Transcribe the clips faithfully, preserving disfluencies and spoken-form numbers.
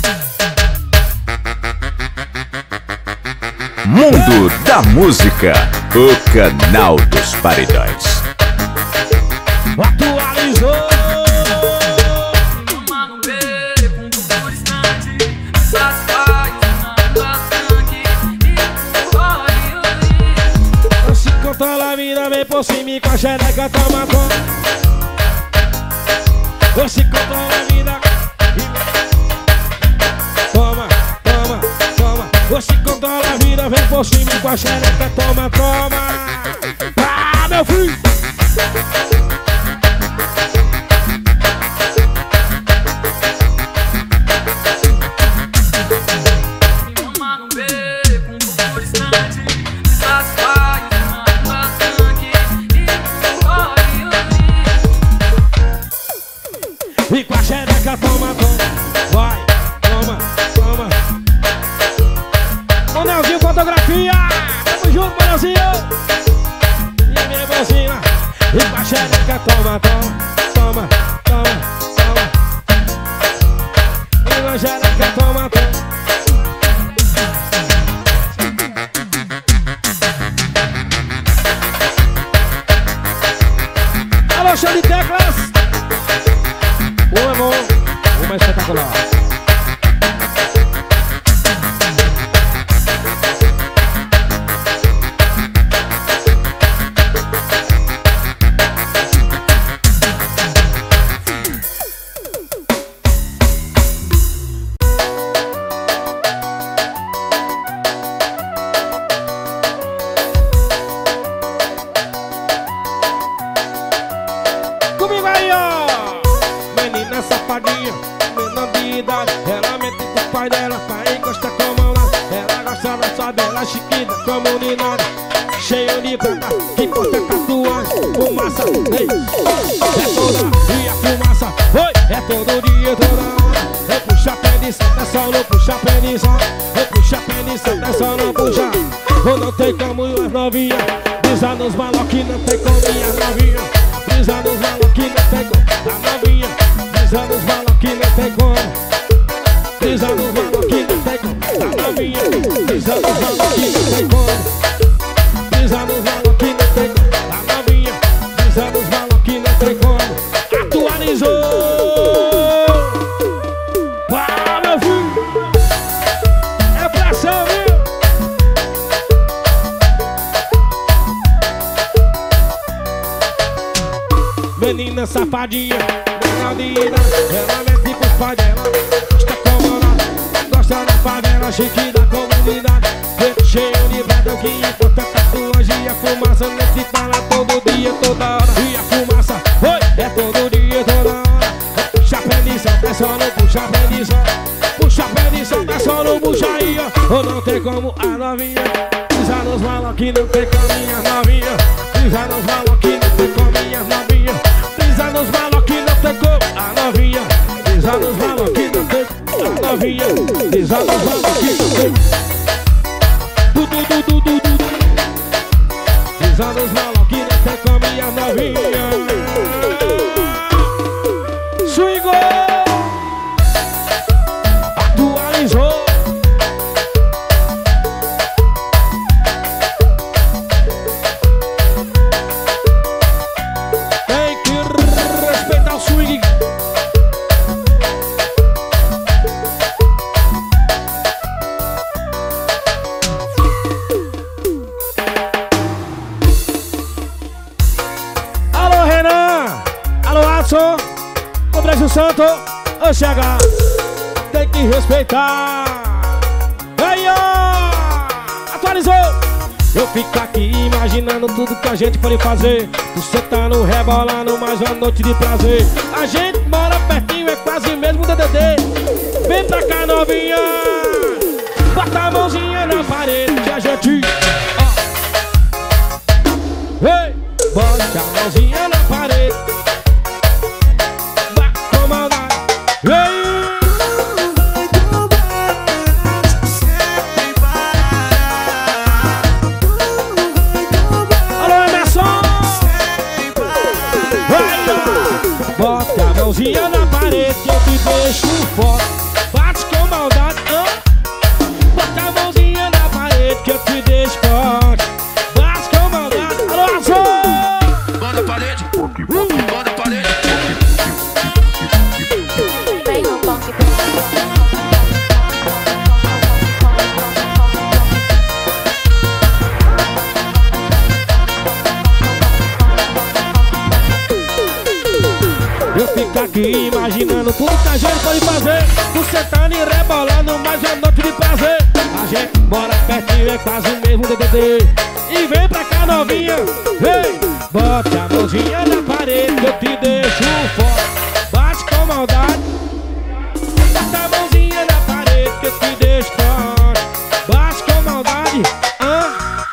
Mundo da Música, o canal dos paredões. Atualizou. Se controla a vida, vem por cima e com a xereca toma conta. Se controla a vida e... Toma, toma, toma. Se controla a vida, vem por cima e com a xereca toma, toma. Ah, meu filho! E com a xereca toma, toma. Vai, toma, toma. Manelzinho Fotografia. Tamo junto, Manelzinho. E a minha irmãzinha. E com a xereca toma, toma, toma, toma, toma. E com a xereca toma, toma. Alô, show de teclas. Um é bom, um é espetacular. Comigo aí, ó! Menina safadinha, menor de idade. Ela mente com o pai dela pra encostar com a mão lá. Ela gosta da sua bela chiquita, comunidade. Cheio de prata, que posta tatuagem. Fumaça, ei, é toda dia fumaça. Oi, é todo dia, toda hora. Eu puxo a pé de santa, só não puxa a pé de só. Eu puxo a pé de santa, só não puxa. Ou não tem como as novinha. Brisa nos maloques, não tem como minhas novinha. Brisa nos maloques, não tem como a novinha. Brisa nos maloques, não tem como. Brisa nos maloques, não tem como a novinha. Brisa nos maloques, não tem como. Brisa nos maloques, não tem como a novinha. Brisa nos maloques, não tem como. Atualizou. Vai, meu filho. É pressão, viu? Menina safadinha, menor de idade. Ela mente com os pais dela. Gosta comandada, gosta da favela, chique da comunidade. Preto cheio de branquinho, porta tatuagem. A fumaça nesse fala todo dia, toda hora. E a fumaça, oi, é todo dia, toda hora. Puxa a perdição, é só não puxa a perdição. Puxa a perdição, é só não puxa aí, ó. Ou não tem como a novinha. Pisa nos maloques, não tem como minhas novinha. Pisa nos maloques, não tem como minhas novinha. Pisa nos maloques, não tem como a novinha. Pisa nos maloques, não tem como a novinha. Pisa nos maloques, não tem du, du, du, du, du, du. Pisa nos maloques, não tem como minha novinha. Swingou. Atualizou. Tem que respeitar o swing. Alô, Renan. Alô, Adson. O Brasil Santo. Ô, chega. Tem que respeitar. Aí, ó. Atualizou. Eu fico aqui imaginando tudo que a gente pode fazer. Tu sentando, rebolando, mais uma noite de prazer. A gente mora pertinho, é quase mesmo D D D. Vem pra cá, novinha. Bota a mãozinha na parede que a gente... Ó. Ei, bota a mãozinha na parede. Vai comandar. Ei. Bota a mãozinha na parede que eu te deixo fora. tudo que a gente pode fazer. Tu sentando e rebolando, mais uma noite de prazer. A gente mora pertinho, é quase o mesmo D D D. E vem pra cá novinha, vem. Bote a mãozinha na parede que eu te deixo fora. Bate com maldade. Bota a mãozinha na parede que eu te deixo fora. Bate com maldade. Ah,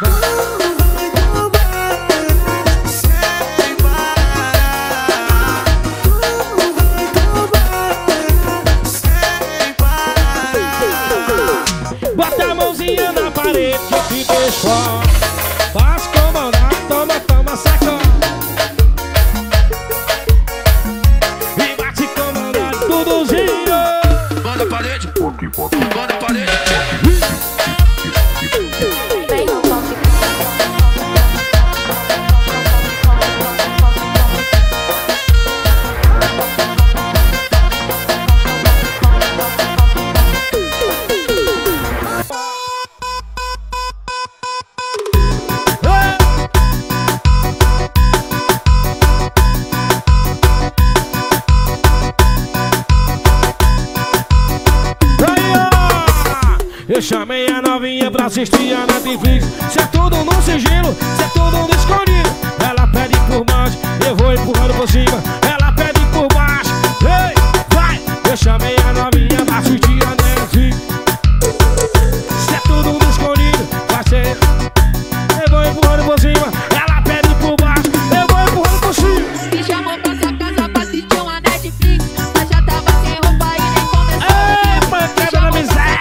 bota a mãozinha na parede que eu te deixo fora. Bate com maldade, toma, toma, sacode. E bate com maldade, tudo gira. Banda a parede, banda a parede. Eu chamei a novinha pra assistir a Netflix. Se é tudo no sigilo, se é tudo no escondido. Ela pede por baixo, eu vou empurrando por cima. Ela pede por baixo, ei, vai. Eu chamei a novinha pra assistir a Netflix. Se é tudo no escondido, vai ser. Eu vou empurrando por cima. Ela pede por baixo, eu vou empurrando por cima. Me chamou pra sua casa pra assistir uma Netflix. Mas já tava sem roupa e nem começou. Ei, pancada na miséria.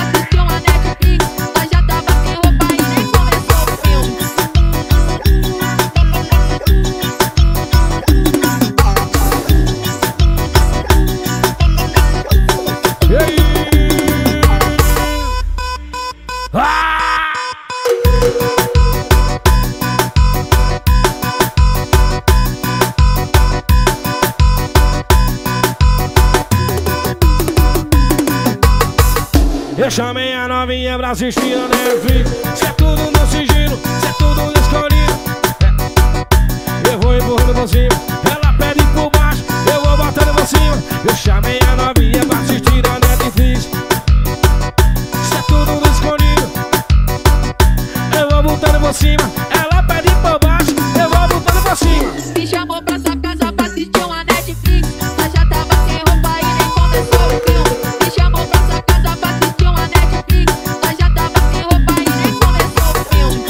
Eu chamei a novinha pra assistir a Netflix. Se é tudo no sigilo, se é tudo no escondido. Eu vou empurrando por cima. Ela pede por baixo, eu vou botando por cima. Eu chamei a novinha pra assistir a Netflix. Se é tudo no escondido, eu vou botando por cima. Ela pede por baixo, eu vou botando por cima. Me chamou pra sua casa pra assistir uma Netflix. Mas já tava sem roupa e nem começou o filme. Me chamou pra sua casa pra assistir uma Netflix. Mas já tava sem roupa e nem começou o filme.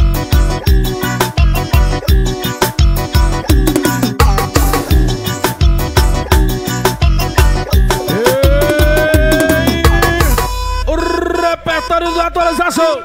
Ei, o repertório da atualização.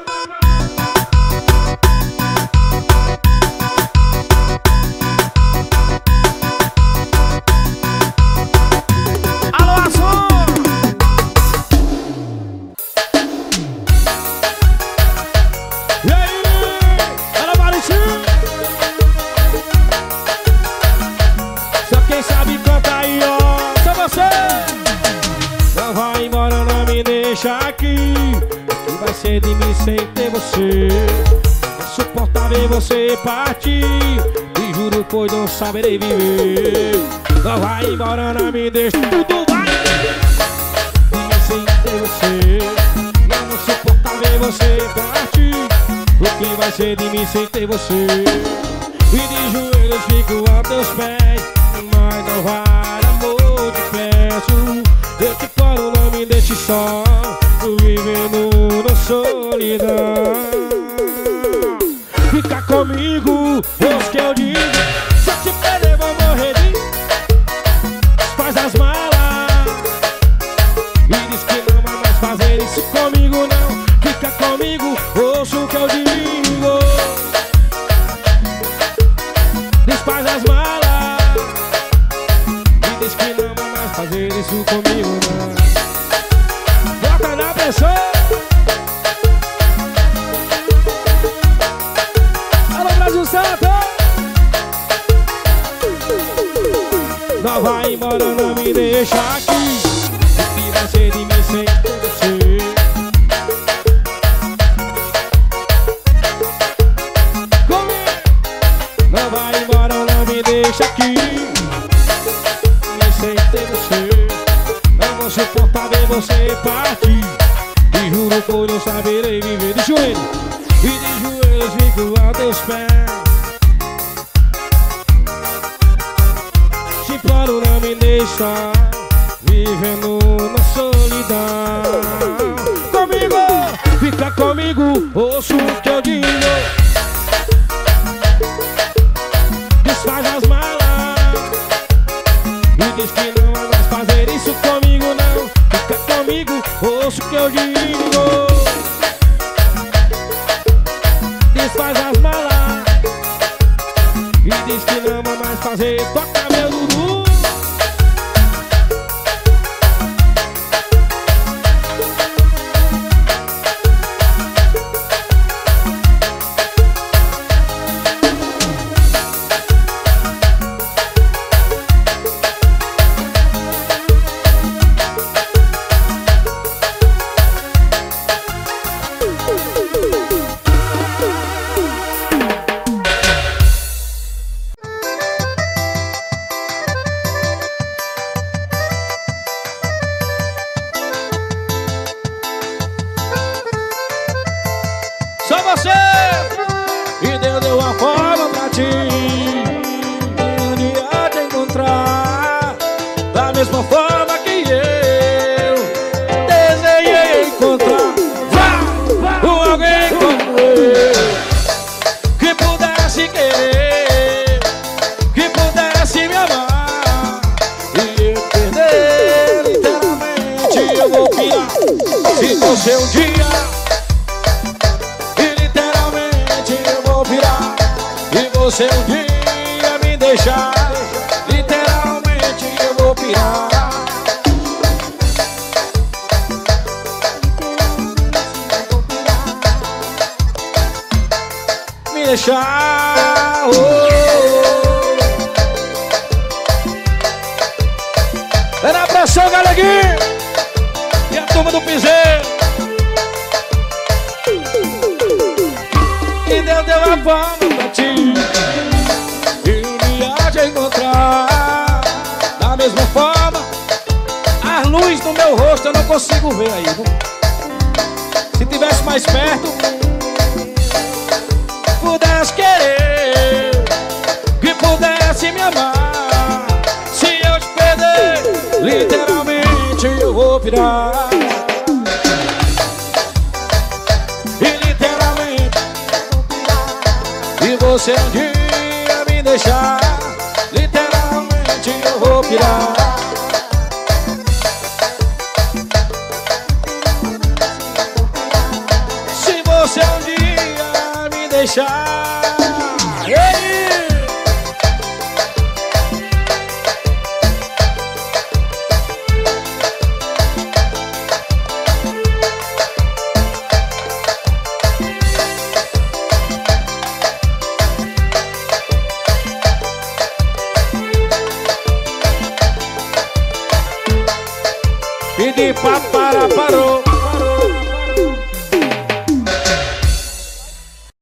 Aqui, que vai ser de mim sem ter você. É insuportável você partir. E juro pois não saberei viver. Não vai embora, não me deixa. Tudo vai de mim sem ter você. É insuportável você partir. O que vai ser de mim sem ter você? E de joelhos fico a teus pés. Mas não vai, amor, te peço. Eu te falo, não me deixe só, vivendo na solidão. Fica comigo, ouça que eu digo. Se eu te perder vou morrer de... Faz as malas e diz que não vai mais fazer isso comigo não. Fica comigo, ouça o que eu digo. Desfaz as malas e diz que não vai mais fazer isso comigo não. Bota na pressão. Alô Brasil Santo. Não vai embora, não me deixa aqui. O que vai ser de mim sem você? Não vai embora, não me deixa aqui. Me sem ter você. fazer partir. E juro por eu saberei viver de joelhos. E de joelhos fico a teus pés. Te imploro, não me deixa vivendo na solidão. Comigo, fica comigo, ouço o que eu digo. Desfaz as malas e diz que não vai mais fazer isso comigo não. Fica comigo, ouço o que eu digo. Desfaz as malas e diz que não vai mais fazer. Toca meu Dudu. Só você e Deus deu a forma pra ti. Um dia te encontrar da mesma forma que eu desejei encontrar. Vá, com alguém como eu, que pudesse querer, que pudesse me amar. E eu perder, literalmente eu vou pirar. Se você um dia você um dia me deixar, literalmente eu vou pirar. Me deixar, oh, oh. É na pressão, Galeguinho e a turma do piseiro. E Deus deu a forma pra ti. Encontrar da mesma forma. As luzes no meu rosto eu não consigo ver aí, viu? Se tivesse mais perto, pudesse querer, que pudesse me amar. Se eu te perder, literalmente eu vou virar. E literalmente, e você um dia me deixar, literalmente eu vou pirar. Se você um dia me deixar, ei! E de papo